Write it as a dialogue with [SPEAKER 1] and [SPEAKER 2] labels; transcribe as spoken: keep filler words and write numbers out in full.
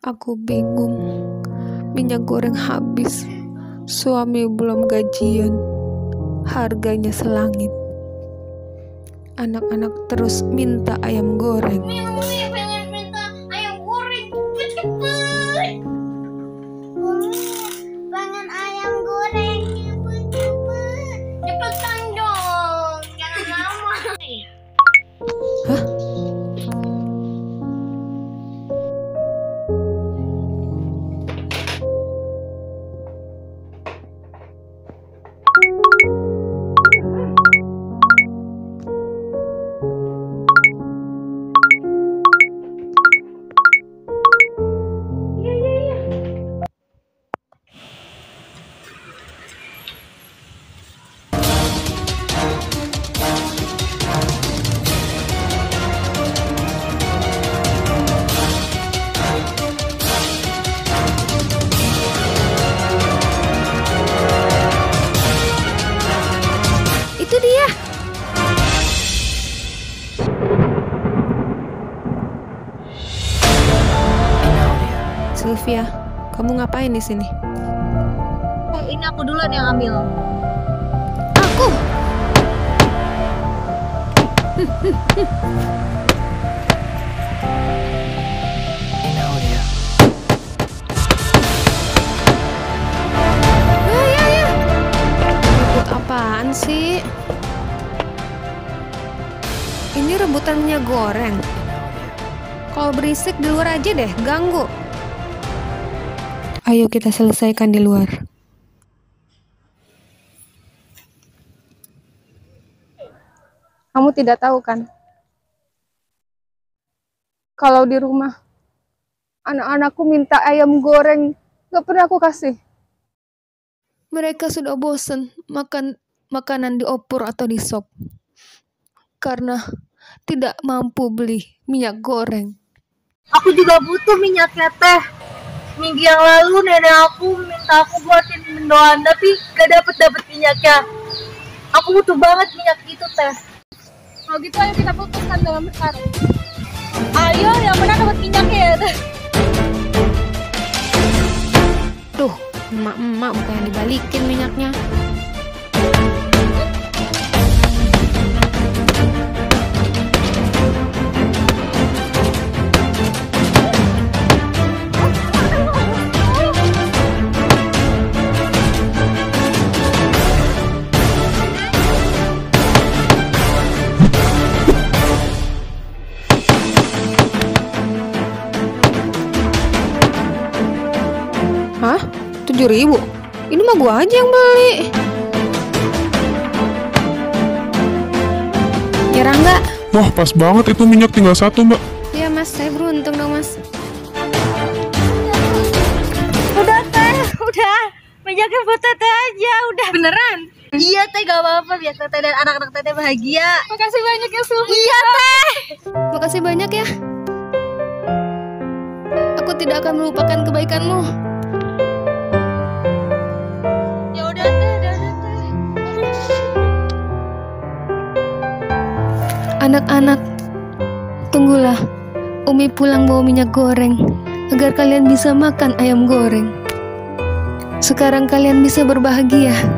[SPEAKER 1] Aku bingung, minyak goreng habis, suami belum gajian, harganya selangit. Anak-anak terus minta ayam goreng.
[SPEAKER 2] Mimi pengen minta ayam goreng, cepet-cepet. Mimi pengen ayam goreng, cepet-cepet. Cepetan dong, jangan lama.
[SPEAKER 1] Hah? Itu dia. Sylvia, kamu ngapain di sini?
[SPEAKER 2] Oh, ini aku duluan yang ambil.
[SPEAKER 1] Aku. Ya, ya, ya. Rebut apaan sih? Ini rebutan minyak goreng. Kalau berisik di luar aja deh, ganggu. Ayo kita selesaikan di luar.
[SPEAKER 3] Kamu tidak tahu kan? Kalau di rumah, anak-anakku minta ayam goreng, gak pernah aku kasih.
[SPEAKER 1] Mereka sudah bosan makan makanan di opor atau di sop. Karena tidak mampu beli minyak goreng.
[SPEAKER 2] Aku juga butuh minyaknya teh. Minggu yang lalu nenek aku minta aku buatin mendoan, tapi gak dapet dapet minyaknya. Aku butuh banget minyak itu teh.
[SPEAKER 3] Kalau gitu ayo kita putuskan dalam bertarung.
[SPEAKER 2] Ayo yang mana dapat minyaknya ya teh.
[SPEAKER 1] Tuh, emak-emak bukan yang dibalikin minyaknya. Hah? tujuh ribu? Ini mah gua aja yang beli. Nyerah nggak?
[SPEAKER 4] Wah, pas banget itu minyak tinggal satu, Mbak.
[SPEAKER 1] Iya mas, saya beruntung dong mas.
[SPEAKER 2] Udah teh, udah. Minyaknya buat teteh aja, udah.
[SPEAKER 1] Beneran?
[SPEAKER 2] Iya teh, gak apa-apa biar teteh dan anak-anak teteh bahagia.
[SPEAKER 3] Makasih banyak ya Sul.
[SPEAKER 2] Iya teh.
[SPEAKER 1] Makasih banyak ya. Aku tidak akan melupakan kebaikanmu.
[SPEAKER 2] Ya udah teh, udah udah teh.
[SPEAKER 1] Anak-anak, tunggulah Umi pulang bawa minyak goreng agar kalian bisa makan ayam goreng. Sekarang kalian bisa berbahagia.